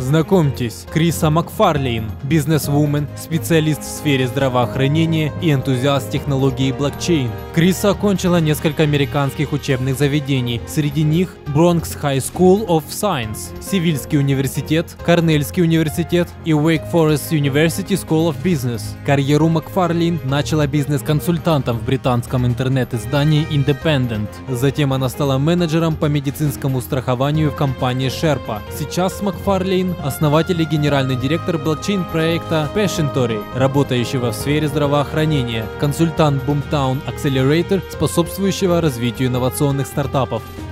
Знакомьтесь, Криса Макфарлейн, бизнесвумен, специалист в сфере здравоохранения и энтузиаст технологии блокчейн. Криса окончила несколько американских учебных заведений, среди них Bronx High School of Science, Севильский университет, Корнельский университет и Wake Forest University School of Business. Карьеру Макфарлейн начала бизнес-консультантом в британском интернет-издании Independent. Затем она стала менеджером по медицинскому страхованию в компании Sherpa. Сейчас Макфарлейн – основатель и генеральный директор блокчейн-проекта Passiontory, работающего в сфере здравоохранения, консультант Boomtown Accelerator, способствующего развитию инновационных стартапов.